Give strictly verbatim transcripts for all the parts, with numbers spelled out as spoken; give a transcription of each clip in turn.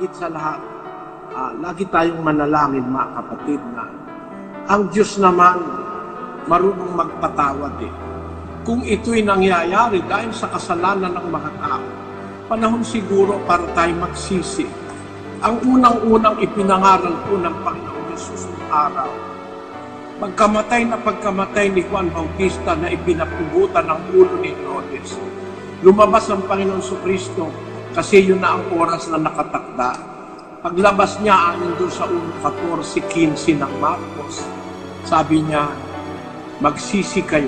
higit sa lahat, uh, lagi tayong manalangin, mga kapatid, na ang Diyos naman marunong magpatawad eh. Kung ito'y nangyayari dahil sa kasalanan ng mga tao, panahon siguro para tayo magsisi. Ang unang-unang ipinangaral po ng Panginoong Jesus ng araw, pagkamatay na pagkamatay ni Juan Bautista na ipinapugutan ng ulo ni Herodes, lumabas ang Panginoon Jesucristo kasi yun na ang oras na nakatakda. Paglabas niya, anin doon sa one fourteen fifteen ng Marcos, sabi niya, magsisi kayo,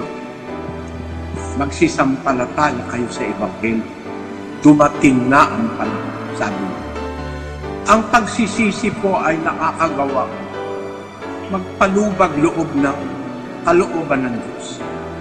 magsisampalataya kayo sa Ebanghelyo. Dumating na ang panahon, sabi niya. Ang pagsisisi po ay nakakagawa magpalubag loob ng kalooban ng Diyos.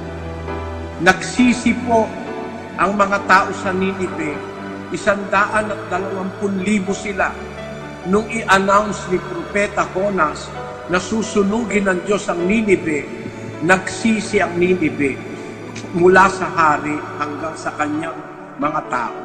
Nagsisi po ang mga tao sa Ninive, isandaan at dalawampun libo sila nung i-announce ni Propeta Jonas na susunugin ng Diyos ang Ninive. Nagsisi ang Ninive mula sa hari hanggang sa kanyang mga tao.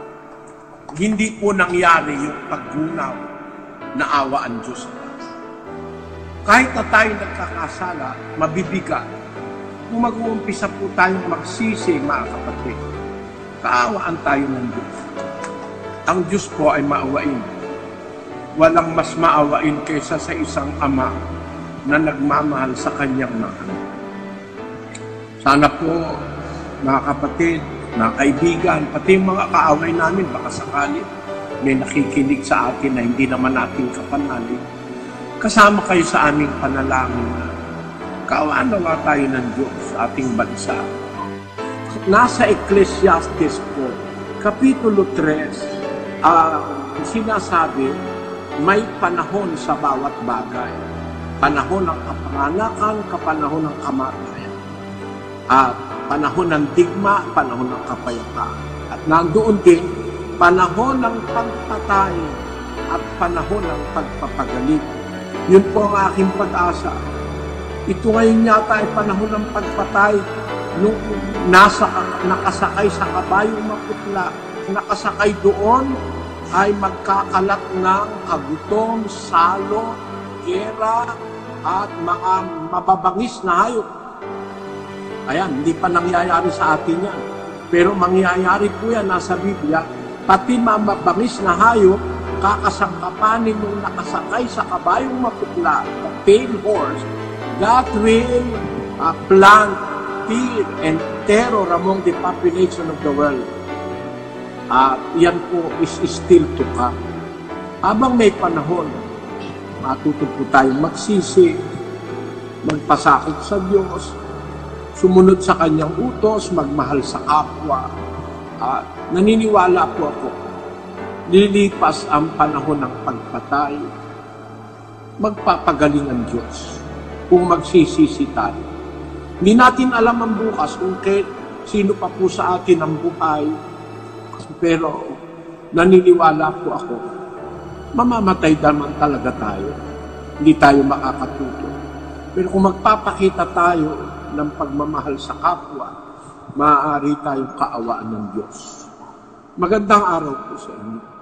Hindi po nangyari yung paggunaw na awa ang Diyos. Kahit na tayo nagkakasala, mabibigat. Kung mag-uumpisa po tayong magsisi, mga kapatid, kaawaan tayo ng Diyos. Ang Diyos po ay maawain. Walang mas maawain kaysa sa isang ama na nagmamahal sa kanyang mga anak. Sana po, mga kapatid, mga kaibigan, pati yung mga kaaway namin, baka sakali may nakikinig sa atin na hindi naman natin kapanalig. Kasama kayo sa aming panalangin na kaawaan na tayo ng Diyos sa ating bansa. Nasa Ecclesiastes po, Kapitulo three, uh, sinasabi, may panahon sa bawat bagay. Panahon ng kapanganakan, kapanahon ng kamatayan. At panahon ng digma, panahon ng kapayapaan. At nandoon din, panahon ng pagpatay at panahon ng pagpapagaling. Yun po ang aking pag-asa. Ito ngayon yata ay panahon ng pagpatay. Nung nasa, nakasakay sa kabayong maputla, nakasakay doon ay magkakalat ng kagutom, salo, gera, at mga mababangis na hayop. Ayan, hindi pa nangyayari sa atin yan. Pero mangyayari po yan, nasa Biblia, pati mababangis na hayop, kakasangkapanin nung nakasakay sa kabayong maputla, the pale horse, that will uh, plant fear and terror among the population of the world. At uh, yan po is still to come. Habang may panahon, matuto po tayong magsisi, magpasakit sa Diyos, sumunod sa kanyang utos, magmahal sa kapwa. At naniniwala po ako, lilipas ang panahon ng pagpatay, magpapagaling ang Diyos kung magsisisi tayo. Hindi natin alam ang bukas kung kay, sino pa po sa atin ang buhay, pero naniniwala po ako, mamamatay naman talaga tayo. Hindi tayo makakatuto. Pero kung magpapakita tayo ng pagmamahal sa kapwa, maaari tayong kaawaan ng Diyos. Magandang araw po sa inyo.